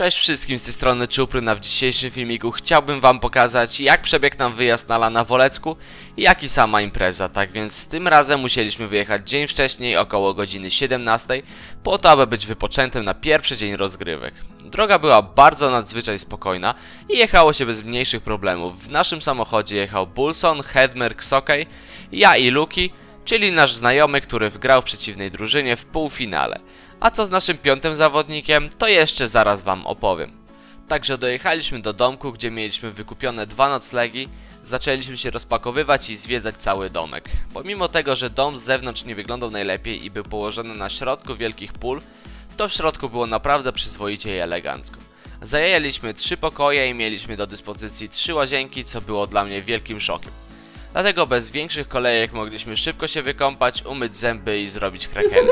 Cześć wszystkim, z tej strony Czupry. W dzisiejszym filmiku chciałbym wam pokazać, jak przebiegł nam wyjazd na LAN na Wolecku i jak i sama impreza. Tak więc tym razem musieliśmy wyjechać dzień wcześniej, około godziny 17, po to, aby być wypoczętym na pierwszy dzień rozgrywek. Droga była bardzo nadzwyczaj spokojna i jechało się bez mniejszych problemów. W naszym samochodzie jechał Bulson, Hedmer, Ksokej, ja i Luki, czyli nasz znajomy, który wgrał w przeciwnej drużynie w półfinale. A co z naszym piątym zawodnikiem, to jeszcze zaraz wam opowiem. Także dojechaliśmy do domku, gdzie mieliśmy wykupione 2 noclegi. Zaczęliśmy się rozpakowywać i zwiedzać cały domek. Pomimo tego, że dom z zewnątrz nie wyglądał najlepiej i był położony na środku wielkich pól, to w środku było naprawdę przyzwoicie i elegancko. Zajęliśmy 3 pokoje i mieliśmy do dyspozycji 3 łazienki, co było dla mnie wielkim szokiem. Dlatego bez większych kolejek mogliśmy szybko się wykąpać, umyć zęby i zrobić krakeny.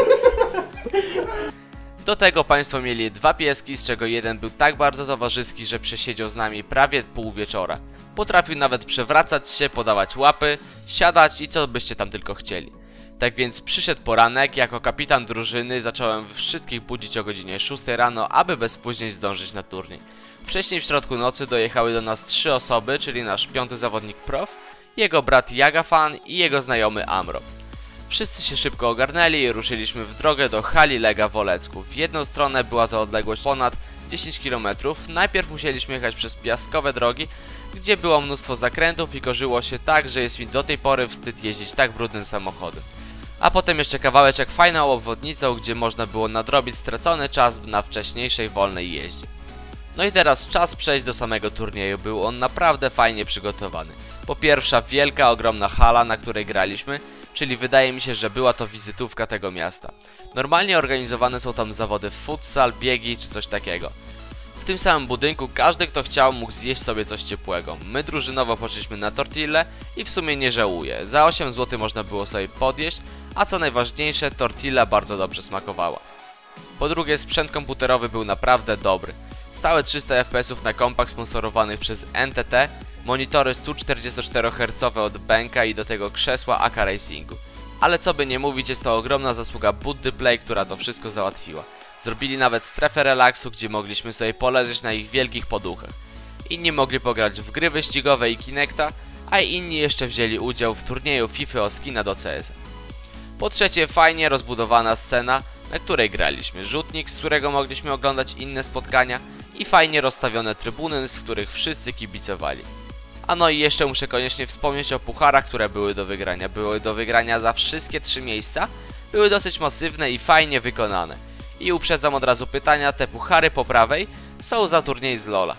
Do tego państwo mieli 2 pieski, z czego jeden był tak bardzo towarzyski, że przesiedział z nami prawie pół wieczora. Potrafił nawet przewracać się, podawać łapy, siadać i co byście tam tylko chcieli. Tak więc przyszedł poranek, jako kapitan drużyny zacząłem wszystkich budzić o godzinie 6 rano, aby bez spóźnień zdążyć na turniej. Wcześniej w środku nocy dojechały do nas 3 osoby, czyli nasz 5. zawodnik Prof, jego brat Jagafan i jego znajomy Amro. Wszyscy się szybko ogarnęli i ruszyliśmy w drogę do hali Lega w Wolecku. W jedną stronę była to odległość ponad 10 km. Najpierw musieliśmy jechać przez piaskowe drogi, gdzie było mnóstwo zakrętów i korzyło się tak, że jest mi do tej pory wstyd jeździć tak brudnym samochodem. A potem jeszcze kawałeczek fajną obwodnicą, gdzie można było nadrobić stracony czas na wcześniejszej wolnej jeździe. No i teraz czas przejść do samego turnieju. Był on naprawdę fajnie przygotowany. Po pierwsza wielka, ogromna hala, na której graliśmy, czyli wydaje mi się, że była to wizytówka tego miasta. Normalnie organizowane są tam zawody w futsal, biegi czy coś takiego. W tym samym budynku każdy, kto chciał, mógł zjeść sobie coś ciepłego. My drużynowo poszliśmy na tortillę i w sumie nie żałuję. Za 8 zł można było sobie podjeść, a co najważniejsze, tortilla bardzo dobrze smakowała. Po drugie, sprzęt komputerowy był naprawdę dobry. Stałe 300 fps na kompach sponsorowanych przez NTT, monitory 144 Hz od Benka i do tego krzesła AK Racingu. Ale co by nie mówić, jest to ogromna zasługa Buddy Play, która to wszystko załatwiła. Zrobili nawet strefę relaksu, gdzie mogliśmy sobie poleżeć na ich wielkich poduchach. Inni mogli pograć w gry wyścigowe i Kinecta, a inni jeszcze wzięli udział w turnieju FIFA o skina do CS. Po trzecie, fajnie rozbudowana scena, na której graliśmy, rzutnik, z którego mogliśmy oglądać inne spotkania i fajnie rozstawione trybuny, z których wszyscy kibicowali. A no i jeszcze muszę koniecznie wspomnieć o pucharach, które były do wygrania. Były do wygrania za wszystkie 3 miejsca, były dosyć masywne i fajnie wykonane. I uprzedzam od razu pytania, te puchary po prawej są za turniej z LoL'a.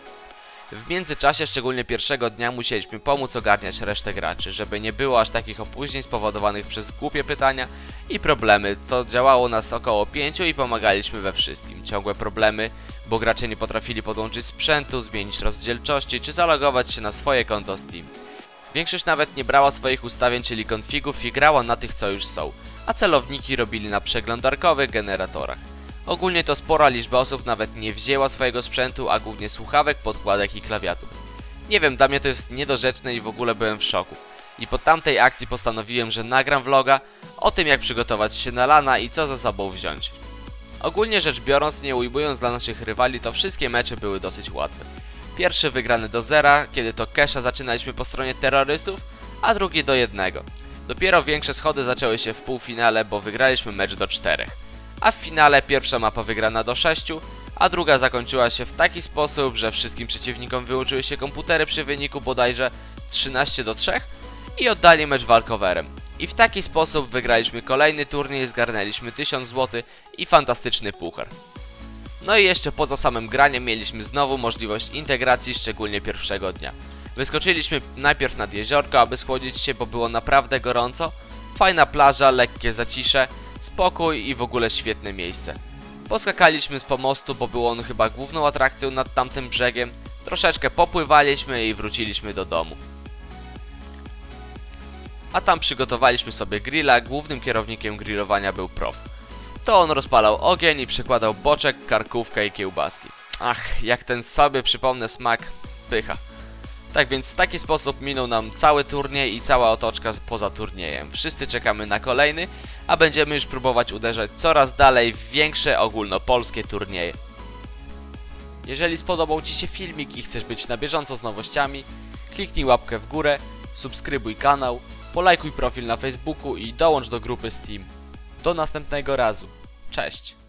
W międzyczasie, szczególnie pierwszego dnia, musieliśmy pomóc ogarniać resztę graczy, żeby nie było aż takich opóźnień spowodowanych przez głupie pytania i problemy. To działało nas około 5 i pomagaliśmy we wszystkim. Ciągłe problemy, bo gracze nie potrafili podłączyć sprzętu, zmienić rozdzielczości czy zalogować się na swoje konto Steam. Większość nawet nie brała swoich ustawień, czyli konfigów, i grała na tych, co już są, a celowniki robili na przeglądarkowych generatorach. Ogólnie to spora liczba osób nawet nie wzięła swojego sprzętu, a głównie słuchawek, podkładek i klawiatur. Nie wiem, dla mnie to jest niedorzeczne i w ogóle byłem w szoku. I po tamtej akcji postanowiłem, że nagram vloga o tym, jak przygotować się na LAN-a i co ze sobą wziąć. Ogólnie rzecz biorąc, nie ujmując dla naszych rywali, to wszystkie mecze były dosyć łatwe. Pierwszy wygrany do 0, kiedy to Kesha zaczynaliśmy po stronie terrorystów, a drugi do 1. Dopiero większe schody zaczęły się w półfinale, bo wygraliśmy mecz do 4. A w finale pierwsza mapa wygrana do 6, a druga zakończyła się w taki sposób, że wszystkim przeciwnikom wyłączyły się komputery przy wyniku bodajże 13 do 3 i oddali mecz walkowerem. I w taki sposób wygraliśmy kolejny turniej, zgarnęliśmy 1000 zł i fantastyczny puchar. No i jeszcze poza samym graniem mieliśmy znowu możliwość integracji, szczególnie pierwszego dnia. Wyskoczyliśmy najpierw nad jeziorko, aby schłodzić się, bo było naprawdę gorąco. Fajna plaża, lekkie zacisze, spokój i w ogóle świetne miejsce. Poskakaliśmy z pomostu, bo był on chyba główną atrakcją nad tamtym brzegiem. Troszeczkę popływaliśmy i wróciliśmy do domu. A tam przygotowaliśmy sobie grilla, głównym kierownikiem grillowania był Prof. To on rozpalał ogień i przykładał boczek, karkówkę i kiełbaski. Ach, jak ten sobie przypomnę smak, pycha. Tak więc w taki sposób minął nam cały turniej i cała otoczka poza turniejem. Wszyscy czekamy na kolejny, a będziemy już próbować uderzać coraz dalej w większe ogólnopolskie turnieje. Jeżeli spodobał Ci się filmik i chcesz być na bieżąco z nowościami, kliknij łapkę w górę, subskrybuj kanał, polajkuj profil na Facebooku i dołącz do grupy Steam. Do następnego razu. Cześć!